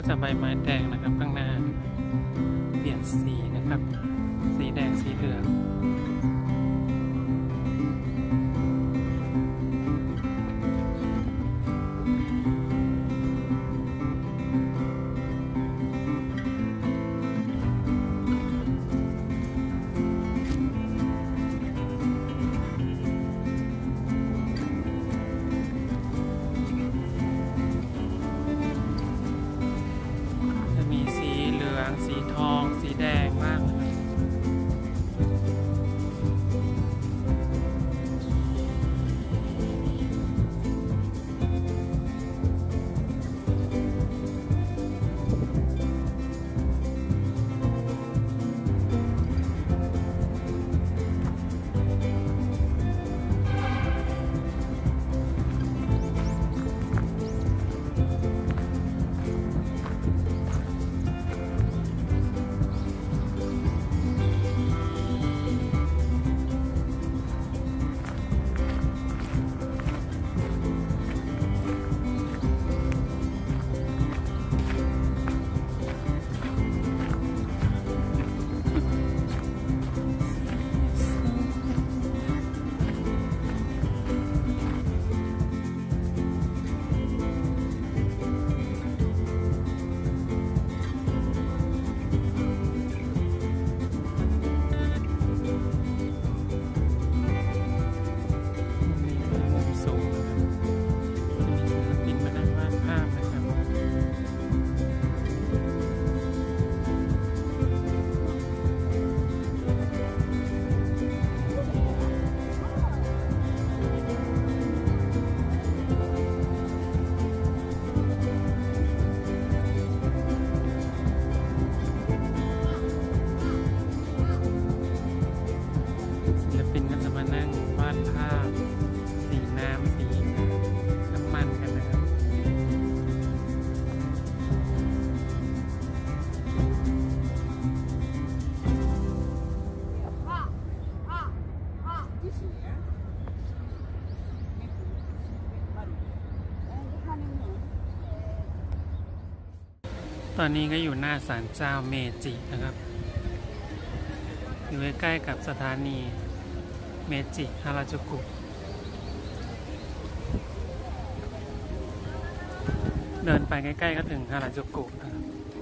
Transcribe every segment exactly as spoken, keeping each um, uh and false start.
จะใบไม้แดงนะครับข้างหน้าเปลี่ยนสีนะครับสีแดงสีเหลืองสีทองสีแดงมากเลยตอนนี้ก็อยู่หน้าศาลเจ้าเมจินะครับอยู่ใกล้ๆกับสถานีเมจิฮาราจูกุเดินไปใกล้ๆก็ถึงฮาราจูกุนะครับ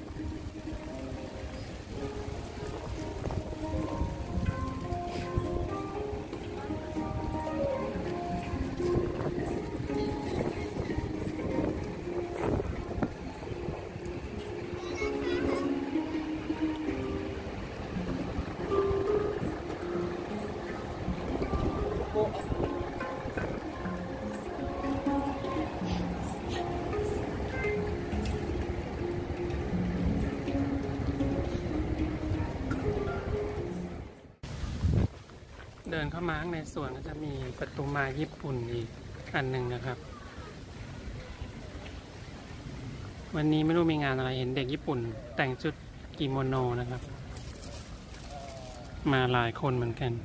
เดินเข้ามาข้างในสวนก็จะมีประตูไม้ญี่ปุ่นอีกอันหนึ่งนะครับวันนี้ไม่รู้มีงานอะไรเห็นเด็กญี่ปุ่นแต่งชุดกิโมโนนะครับมาหลายคนเหมือนกัน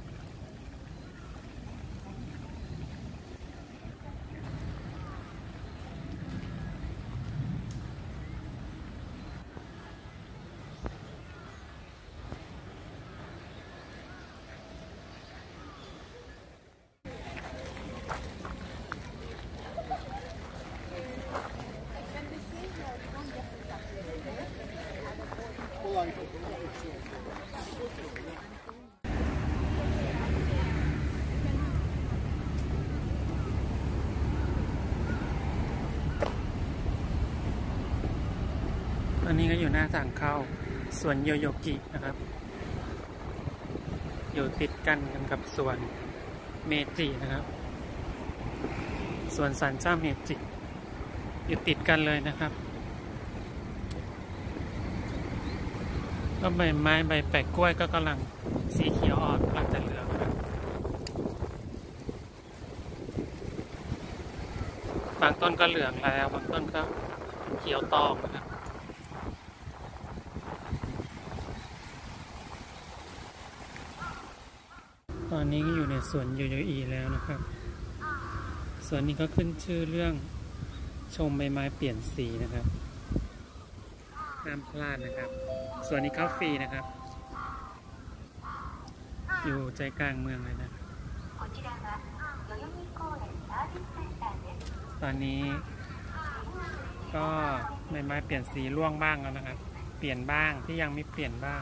ตอนนี้ก็อยู่หน้าทางเข้าสวนโยโยกินะครับอยู่ติดกันกันกับสวนเมจินะครับสวนศาลเจ้าเมจิอยู่ติดกันเลยนะครับก็ใบไม้ใบแปะกล้วยก็กำลังสีเขียวอ่อนกำลังจะเหลืองครับบางต้นก็เหลืองแล้วบางต้นก็เขียวตองนะครับตอนนี้ก็อยู่ในสวนโยโยอิแล้วนะครับสวนนี้ก็ขึ้นชื่อเรื่องชมใบไม้เปลี่ยนสีนะครับห้ามพลาดนะครับส่วนนี้เข้าฟรีนะครับอยู่ใจกลางเมืองเลยนะตอนนี้ก็ใบไม้เปลี่ยนสีร่วงบ้างแล้วนะครับเปลี่ยนบ้างที่ยังไม่เปลี่ยนบ้าง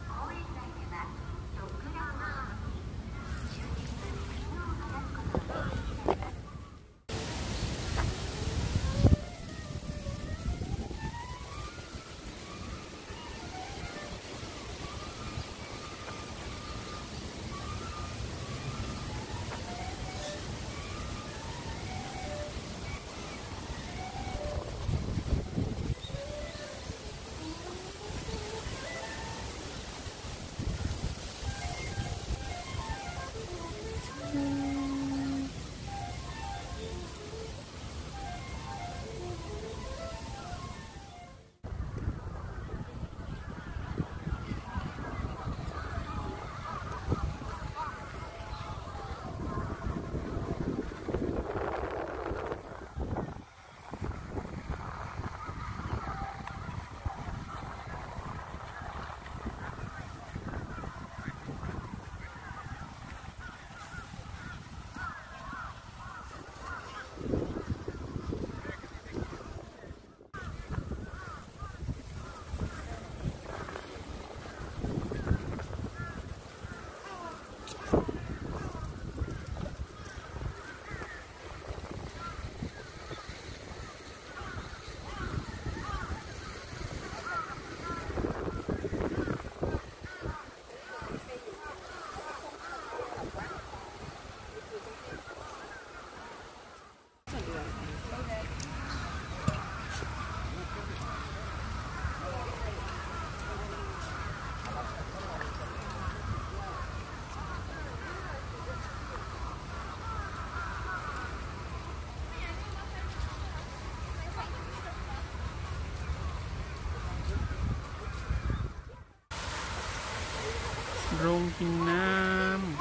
โรงกินน้ำ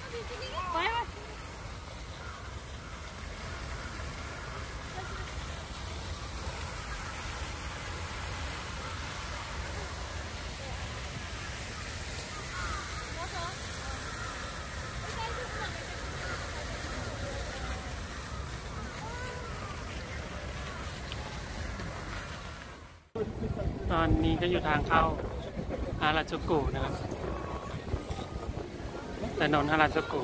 ตอนนี้ก็อยู่ทางเข้าฮาราจูกุนะครับถนนฮาราจูกุ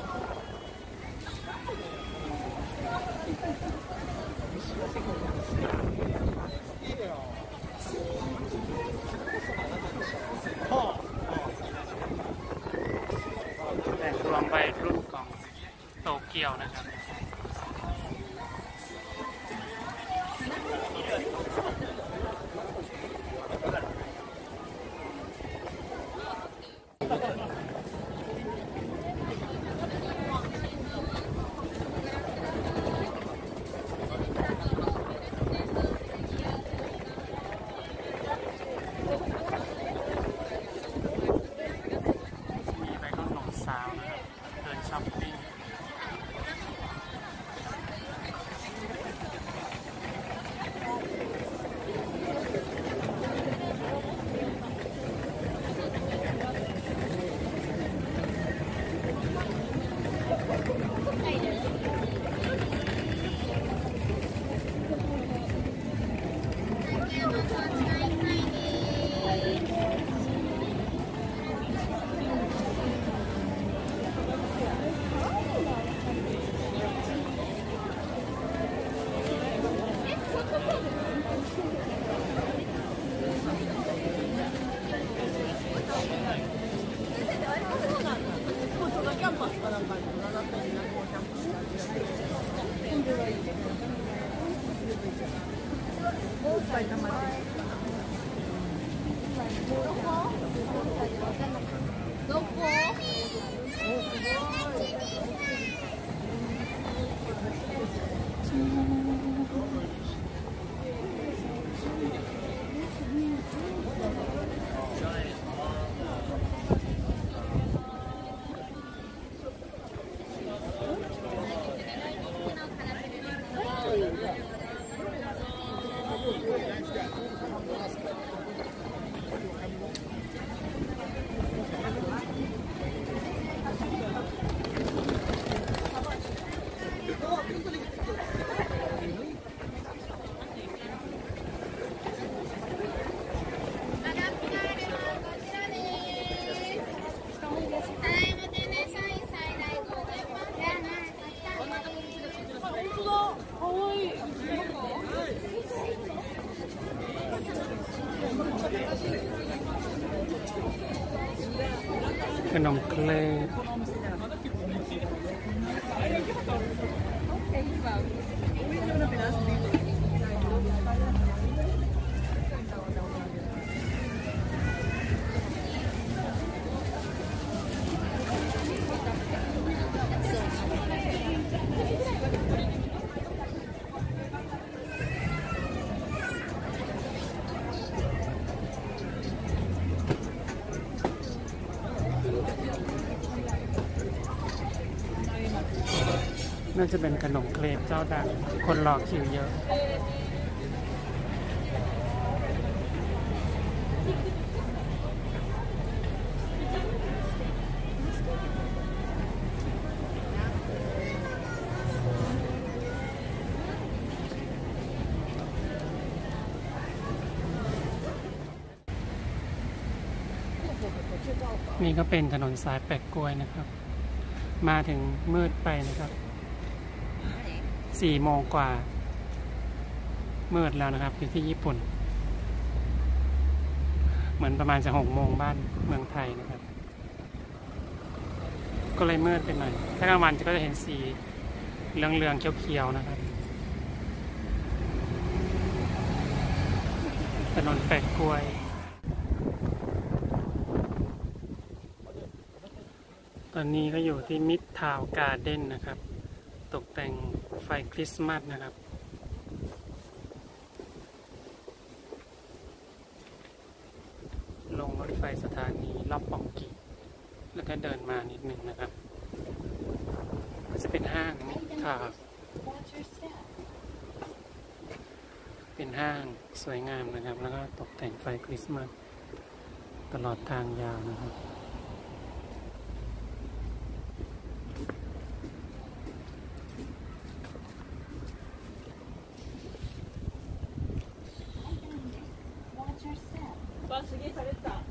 แต่งรวมไปรุ่นของโตเกียวนะครับช้อปปิ้งどこ？ ขนมเคลปน่าจะเป็นขนมเคลปเจ้าดังคนรอคิวเยอะนี่ก็เป็นถนนสายแปะกล้วยนะครับมาถึงมืดไปนะครับสี่โมงกว่ามืดแล้วนะครับอยู่ที่ญี่ปุ่นเหมือนประมาณจะหกโมงบ้านเมืองไทยนะครับก็เลยมืดไปหน่อยถ้ากลางวันก็จะเห็นสีเหลืองๆเขียวๆนะครับถนนแปะกล้วยตอนนี้ก็อยู่ที่มิดทาวน์การ์เด้นนะครับตกแต่งไฟคริสต์มาสนะครับลงรถไฟสถานีลอบปองกิแล้วก็เดินมานิดหนึ่งนะครับจะเป็นห้างมิดทาวน์เป็นห้างสวยงามนะครับแล้วก็ตกแต่งไฟคริสต์มาสตลอดทางยาวนะครับわ、すげえされてた。